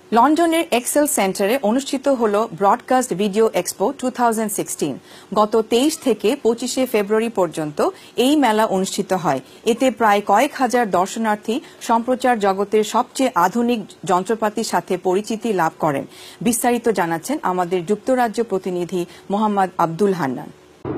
লন্ডনের এক্সেল সেন্টারে অনুষ্ঠিত হল ব্রডকাস্ট ভিডিও এক্সপো 2016। গত 23 থেকে 25 ফেব্রুয়ারি পর্যন্ত এই মেলা অনুষ্ঠিত হয়। এতে প্রায় কয়েক হাজার দর্শনার্থী সম্প্রচার জগতের সবচেয়ে আধুনিক যন্ত্রপাতির সাথে পরিচিতি লাভ করেন। বিস্তারিত জানাচ্ছেন আমাদের যুক্তরাজ্য প্রতিনিধি মোহাম্মদ আব্দুল হান্নান।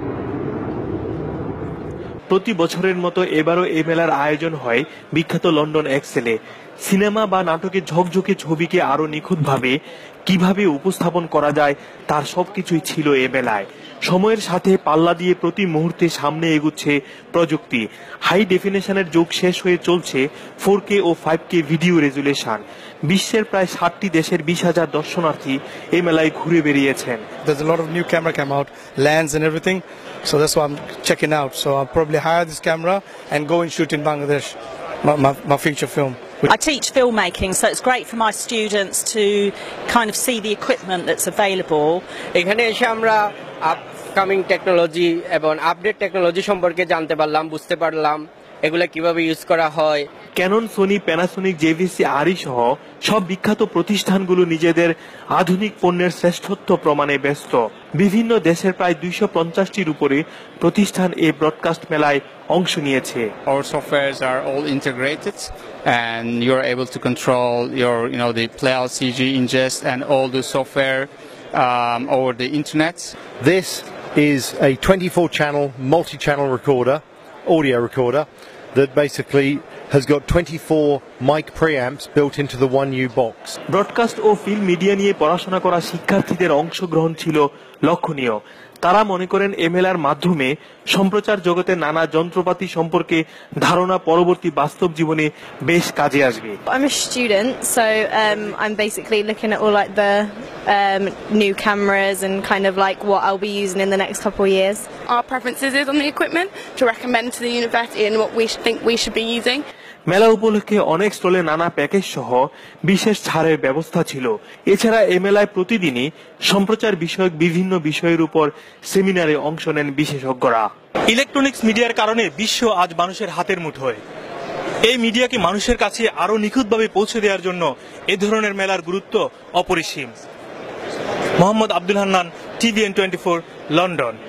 প্রতি বছরের মতো এবারও এই মেলার আয়োজন হয় বিখ্যাত লন্ডন এক্সেলে। সিনেমা বা নাটকের ঝকঝকে ছবিকে আরো নিখুঁতভাবে কিভাবে উপস্থাপন করা যায় তার সবকিছুই ছিল এ মেলায়। সময়ের সাথে পাল্লা দিয়ে প্রতি মুহূর্তে সামনে এগুচ্ছে প্রযুক্তি। হাই ডেফিনেশনের যুগ শেষ হয়ে চলছে 4K ও 5K ভিডিও রেজুলেশন। বিশ্বের প্রায় 60টি দেশের 20,000 দর্শনার্থী এই মেলায় ঘুরে বেরিয়েছেন। There's a lot of new camera came out, lens and everything, so that's why I'm checking out. So I'll probably hire this camera and go and shoot in Bangladesh, my feature film. I teach filmmaking, so it's great for my students to kind of see the equipment that's available. এখানে এসে আমরা upcoming technology এবং update technology সম্পর্কে জানতে পারলাম, বুঝতে পারলাম এগুলা কিভাবে ইউজ করা হয়। ক্যানন, সোনি, প্যানাসোনিক, জেভিসি, আরি সহ সব বিখ্যাত প্রতিষ্ঠানগুলো নিজেদের আধুনিক পণ্যের শ্রেষ্ঠত্ব প্রমাণে ব্যস্ত। বিভিন্ন দেশের প্রায় 250টির উপরে প্রতিষ্ঠান এই ব্রডকাস্ট মেলায় অংশ নিয়েছে। Our softwares are all integrated and you're able to control your the playout CG ingest and all the software over the internet. This is a 24-channel multi-channel recorder, audio recorder, that basically has got 24 mic preamps built into the 1U box. Broadcast ও film media নিয়ে পড়াশোনা করা শিক্ষার্থীদের অংশগ্রহণ ছিল লক্ষণীয়। তারা মনে করেন এ মেলার মাধ্যমে সম্প্রচার জগতের নানা যন্ত্রপাতি সম্পর্কে ধারণা পরবর্তী বাস্তব জীবনে বেশ কাজে আসবে। I'm a student, so I'm basically looking at all like the new cameras and kind of like what I'll be using in the next couple of years. Our preferences is on the equipment to recommend to the university and what we think we should be using. মেলা উপলক্ষে অনেক স্টলে নানা package সহ বিশেষ ছাড়ের ব্যবস্থা ছিল। এছাড়া এ মেলায় প্রতিদিনই সম্প্রচার বিষয়ক বিভিন্ন বিষয়ের উপর সেমিনারে অংশ নেন বিশেষজ্ঞরা। ইলেকট্রনিক্স মিডিয়ার কারণে বিশ্ব আজ মানুষের হাতের মুঠোয়। এই মিডিয়াকে মানুষের কাছে আরো নিখুঁতভাবে পৌঁছে দেওয়ার জন্য এ ধরনের মেলার গুরুত্ব অপরিসীম। Mohammad Abdul Hannan, TVN24, London.